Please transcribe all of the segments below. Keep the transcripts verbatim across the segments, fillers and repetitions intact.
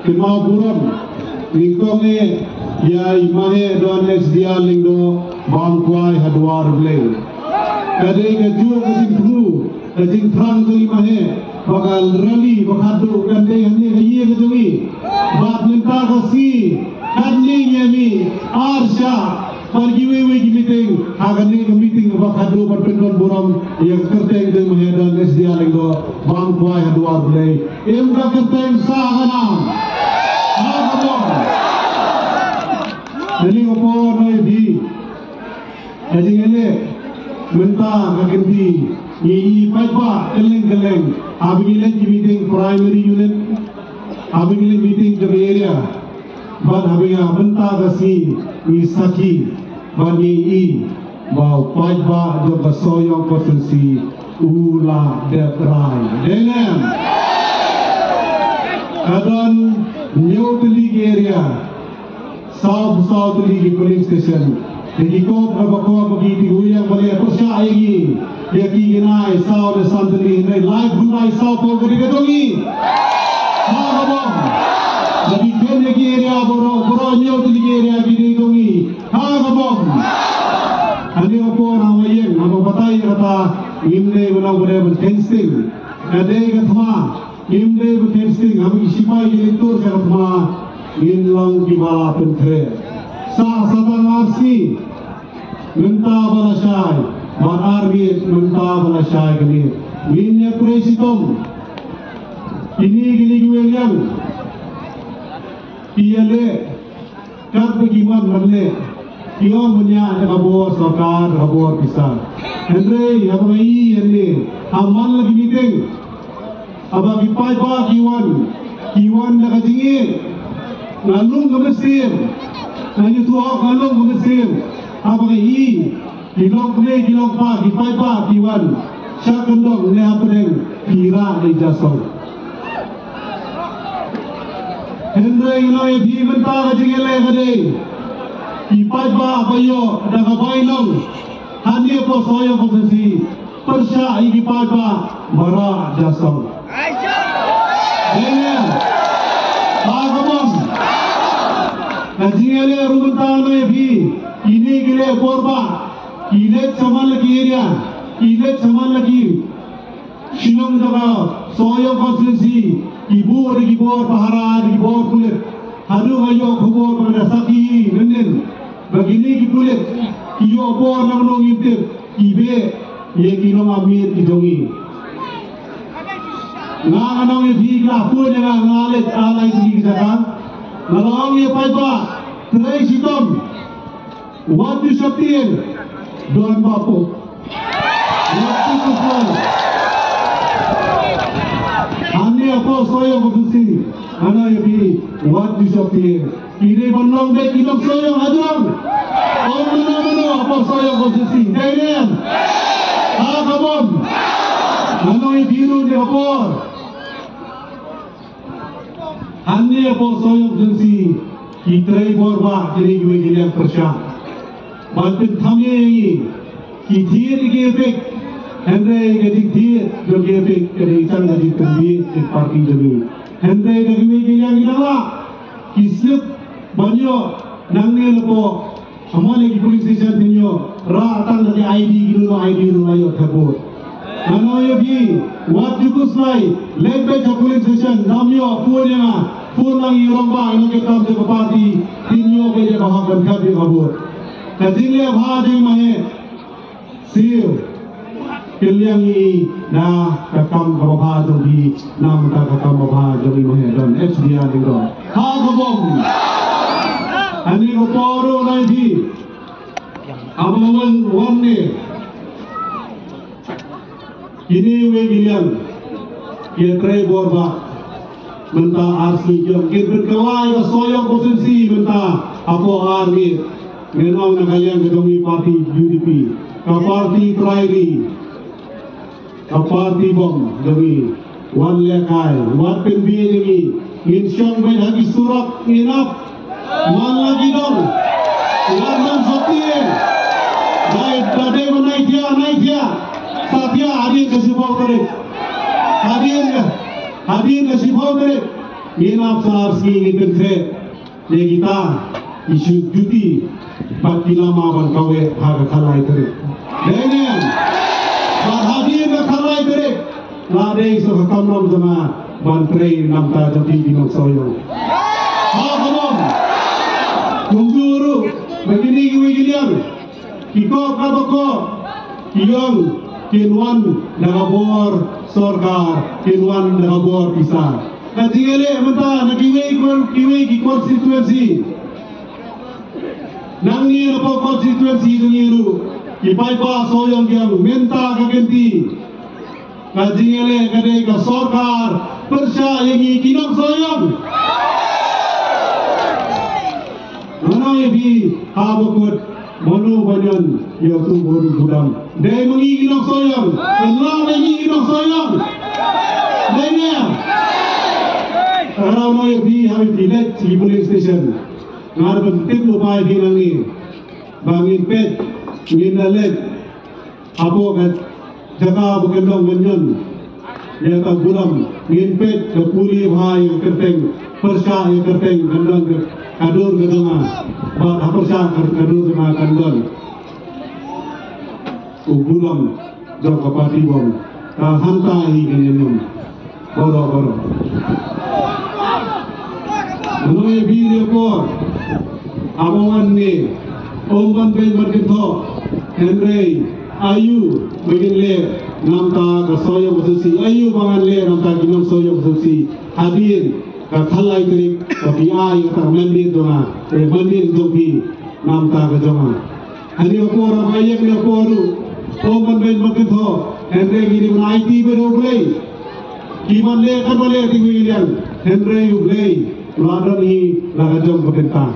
Kemau buram lingkong ni ya imahe don next dia lingdo bang kuai hadwar bleng kadai kaju kajing pru kajing frang tu imahe bakal rally bakadu kadai hani kaye kajui bat minta kasi kadni yami arsha pergiwe we meeting agani ke meeting bakadu berpendon buram yang kerteng tu imahe don next dia lingdo bang kuai hadwar bleng em ka kerteng sahana jadi apa naik di, jadi ini mentah keganti, ini pajak keleng-keleng, abang meeting primary unit, abang meeting ke area, bad abang mentah kasi, ini saki, bagi i, bau pajak jauh soyong konsensi, ulah detrai, dengan, kadang new telig area. South South League Police Station. Jadi kau berapa begitu yang boleh percaya lagi. Dia kini naik South South League naik live bunai South Pole ketika dongi. Mana bom? Jadi kau lagi area boro boro nyawa tu lagi area ketika dongi. Mana bom? Ani apa nama yang apa batai kata imle menang boleh bertensting. Ada kata imle bertensting. Kami sipai jelentur kata in long di bawah pentre sah sabar marsi minta balasai bar army minta balasai kini minyak presitom ini gini gue yang iale kat bagaimana merle kio punya kabur sarkar kabur pisah Henry apa ini ini aman lagi meeting apa kipai pa kiwan kiwan nak tinggi ngalung ke Mesir, nanti tuak ngalung ke Mesir. Apa ini? Kilong kene, kilong pa, kipai pa, kiwan. Siya kendong ni apa deng kira ni jasong. Henry ino yang di mentah kejengele kade. Kipai pa apa yo, ada kapai long. Hani apa soyo posisi. Persya ini kipai pa, bara jasong. Dengan agam. Kajingale rumunta na ebi ini gile korba ile saman lagi area ile saman lagi Shillong jaga soyo konsensi ibu ada ibu pahara ada ibu kulit hadu ayo kubur pada saki nenen begini kulit iyo bor namnong intip ibe ye kilo amir idongi nganong ebi kafu dengan ngalet alai di sana Nalang ye paipa tray sitom wadi sapien doan bapo wadi kusol ani apa soyo kudusi ana ye wadi sapien ini bonong be kilok soyo hadurang om mana mana apa soyo kudusi dengan apa bom ano ye biru ni apa Hanya apa soyong jensi kita borba jadi gue gilian persya. Bantu thamye ini kitir gepek, Henry jadi kitir jo gepek jadi cang jadi tumbi di parti jadi. Henry jadi gue gilian gila, kisut banyak nangnya lepo. Amal lagi police station tinyo, ratang dari I D gitu I D itu ayo terbuat. Ano yogi, wat jukus lai, lebe ke police station, namyo punya, pulang iromba ino ke tam ke parti, tinyo ke je bahagian kabi kabur. Kajingnya bahagi mahe, siu, keliang ini na kakam kabah jadi, nam kakam kabah jadi mahe dan H D R itu. Ha kabom, ani koporo lagi, amangan warne. Ini we gilian, ia tray borba, mentah arsi jom, kita berkawai ke soyong posisi mentah apa army, menau nak kalian kedomi parti U D P, ke parti Prairie, ke parti bom, demi wan lekai, wan penbiye demi, insyong bayi lagi surat inap, wan lagi dong, wan dong sotir, baik dade naik dia naik dia. Satya hadir ke sifau tarik, hadir ke hadir ke sifau tarik, Inap seharusnya ingin kret, ya kita isu cuti, pati lama ban kawe harga kalai terik. Dengan berhadir ke kalai terik, ladai soh kamram jama ban train namta jadi binong soyo. Ha kamam, kunjuru begini beginian, kikok kabokok, kiyong kinuan nagabor sorkar, kinuan nagabor pisah. Kajingele menta nakiwe kon kiwe ki constituency nangi apa constituency dungiru ki paipa soyong yang menta kagenti kajingele kadai ka sorkar persya yangi kinong soyong mana yebi habokut monu banyan yotu boru budam dai mengi kinong soyong Allah mengi kinong soyong dainya Kalau mau bi habis dilet di police station, ngar bentik lupa di nangi, bangin pet, ngin dalet, apa kat jaga bukan dong menyon, dia tak buram, ngin pet ke puli bahai kerteng, persya yang kerteng kandang kadur kedua, bah persya kadur kedua kandang, uburam jauh kapati bom, tak hantai kenyam, boro boro. Menurut video por, abawan ni, omban ben berkentok, Henry, Ayu, begin le, namta kasoyo besusi, Ayu bangan le, namta ginong soyo besusi, hadir, kathalai terik, tapi ay kata mandir doa, eh mandir dopi, namta kejama. Hari por, abayek le poru, omban ben berkentok, Henry gini men I T beroglay, kiman le kan le tinggian, Henry uglay. Lawan ini lagajong berkenta.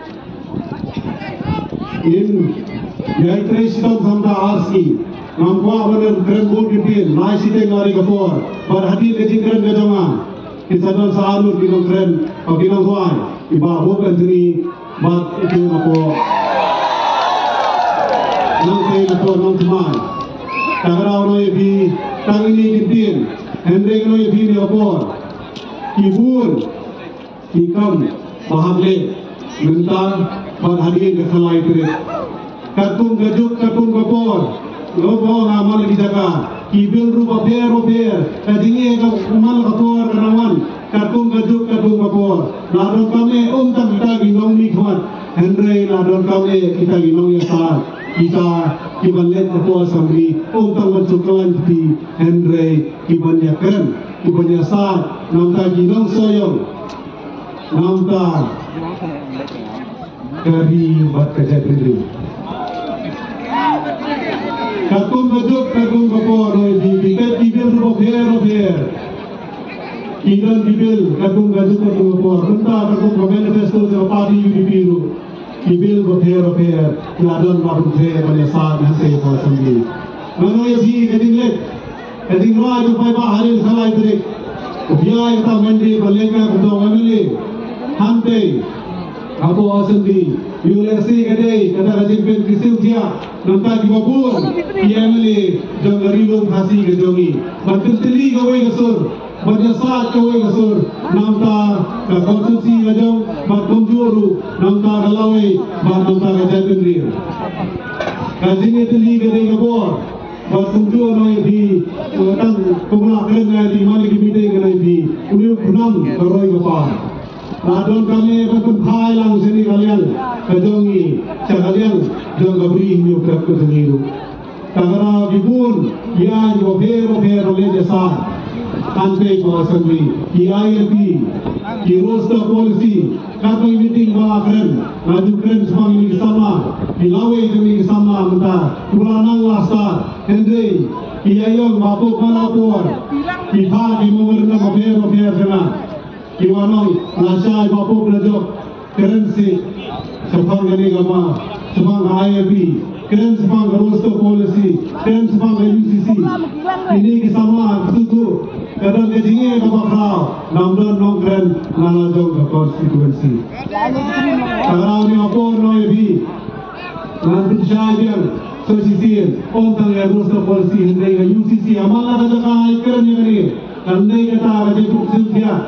In yai tresidam samda arsi, nampak benar keren bol kipin, naik siteng lari kapor, berhati kecing keren gajama, kisadan sahalut kinong keren, atau kinong tuai, iba bukan sini, bat itu kapor, nang kaya kapor nang cemai, tagarau noi bi, tang ini kipin, Hendrik noi bi ni kapor, kibur. Ikam bahagle mentang berhadirin ke kalai terik katung gajuk katung kapor lobo ngamal di jaga kibil rupa ber ber kadingi ka umal kapor kanawan katung gajuk katung kapor ladon kami untam kita ginong mikmat Henry ladon kami kita ginong yasar kita kibalet kapor samri untam mencukulan di Henry kibanya keren kibanya sar namta ginong soyong namta dari bat kerja pendiri. Katung kajuk katung kapor di tiket kibil rupa ber ber. Kidan kibil katung kajuk katung kapor. Renta katung manifesto sa parti U D P ru. Kibil rupa ber ber. Ladon baru tre manesad hante pa sambi. Mano yebi kading let. Kading ra jo pai ba harin salai trek. Biaya ta mandi balenga kudo ngamili. Hante, aku asal-di, Ulesi kadai, kata rajin pen kisiu dia, nampak di babur, dia meli, jangan rilung kasih kejongi, bantu teli kawai kasur, berjasa kawai kasur, nampak ke konsumsi kajong, bantu juru, nampak kalawai, bantu kerja pendiri, kajini teli kadai kabur, bantu juru noi di, tang kumla keren di mana kita kadai di, uliu kunam karoi kapar. Ladon kami berkun lang sini kalian kejongi sekalian jong gabri hiu kerap keseniru. Tagara gibun ia jo pero pero le desa ante ko assembly I I P ki roster policy kato meeting bala keren maju keren semua ini sama dilawe ini sama menta pulanang lasta Henry iyayong mapu palapor kita di momerna pero pero sana Kiwanong nasa ibapo blajok currency sepang gani gama sepang I I P keren sepang roster policy keren sepang U C C ini kisama kesutu kadang kejinge kabakra namdan nong keren nalajong ke constituency karena ni apa noi bi nanti syaidian sosial ontang ya roster policy hendai U C C amala kata kai keren yang ni andai kata kata tuksil dia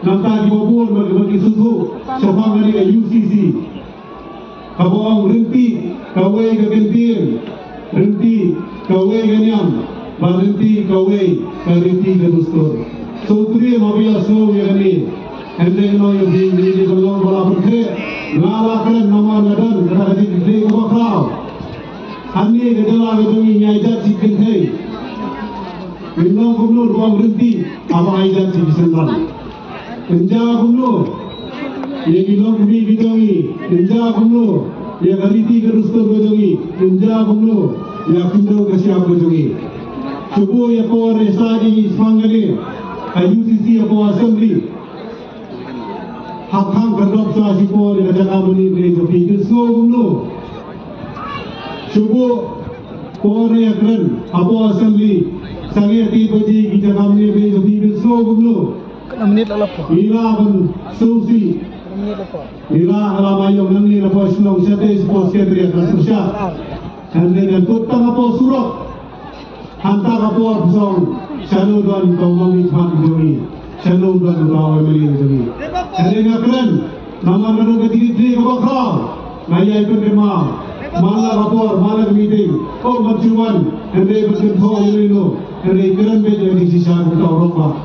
Nanti dibobol bagi susu sepang dari U C C. Kabang renti kawai kegentin, renti kawai kenyam, berhenti kawai berhenti kedustur. Sutri mabia so yang ini, hendeng no yang di di dalam bola putih, ngalakan nama nadan kata kata di bakal. Ani kejalan kejongi nyajat si kentai. Minang kumno ruang renti, apa nyajat si senran. Kenja kumno, ye gilong kumi kejongi, kenja kumno, ye gariti kedustur kejongi, kenja kumno, ye kumno kesiap kejongi. Cuba ye por esagi semanggani. U C C atau assembly hak-hak berdok sah sipol yang ada kami ni jadi itu semua gumno cuba por yang keren atau assembly sangat tiba ji kita kami ni jadi itu semua gumno menit lepas ila pun susi menit lepas ila alam ayam nanti lepas nong sate sport sekretariat tersiap dan dengan tutang apa surat hantar apa pesong Channel dan kaum mismat jami, channel dan kaum meli jami. Jadi ngakran, nama nama ketika dia kebakar, naya ikut tema, malah rapor, malah meeting, oh macam hendak berkentor ini lo, hendak keren beja di sisa kita orang.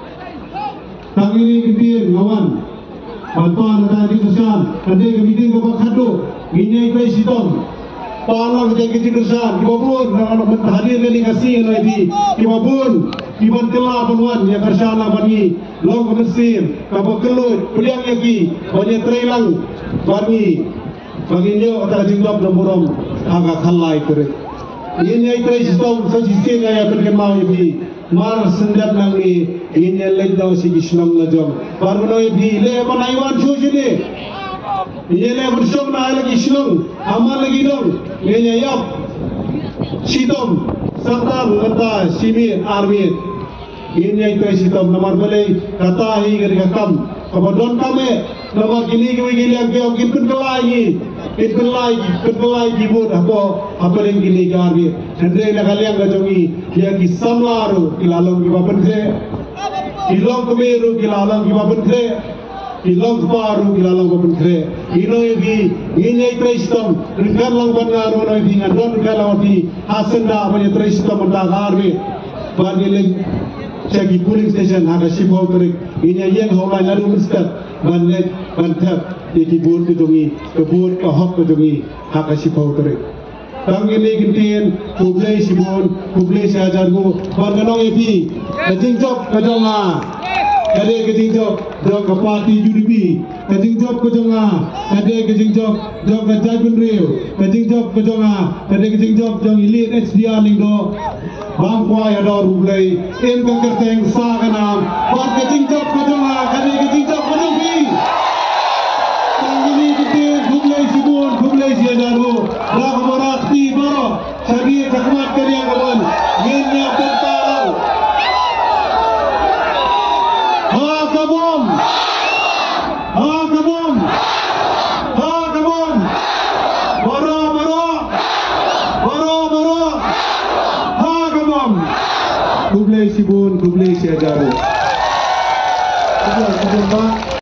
Tapi ini kemudian kawan, bantuan tadi kesan, hendak meeting kebakar tu, ini ikut sitom. Palang jadi kesan, kibabun, nak nak hadir kali kasih lagi, kibabun, kiban kelah penuan yang kersana bani, long mesin, kapal kelut, peliang lagi, banyak trailang bani, bagi nyo ada jinglap nomorong agak kalai korek. Ini itu sistem sosial yang berkembang ini, mar sendat nangi, ini lagi si Islam lajang, baru nanti le mana iwan suci ni. Ini le bersama nak lagi Islam, amal lagi dong, ini ya, sidom, serta kata simir, armit, ini itu sidom, nomor boleh kata ini kerja kam, kemudian kami, nomor gini gini gini yang kau kipen kelai, kipen kelai, kipen kelai kibut apa apa yang gini armit, hendaknya nak kalian kajongi, dia kisam laru, kilalong kibapan kre, kilong kemeru kilalong kibapan kre. Ilang baru ilang kapan kere, ino ini ini tristom, ringkan lang benar ono ini ngandon kalau di hasil dah punya tristom mendak army, bagi lagi cegi police station ada sipau kere, ini yang hawai lalu mesti banyak banyak dikibut kejongi, kebut kahok kejongi ada sipau kere. Kami ini kintin kublai sibun, kublai seajarku, barganong ini, kejingjok kejonga. Ada kejingjok jok ke parti U D P, kejingjok ke jonga, ada kejingjok jok ke Jaiban Rail, kejingjok ke jonga, ada kejingjok jong elite H D R lingdo, bangkuai ada rublai, em kekerteng sa kanam, buat kejingjok ke jonga, ada kejingjok ke Nubi. Tangini kita rublai sibun, rublai siajaru, rak berakti baro, syariah cakmat kerja kawan, genya tertarau. Kabum, ha kabum, ha kabum, baro baro, baro baro, ha kabum. Kublai sibun, kublai siajaru. Kublai sibun.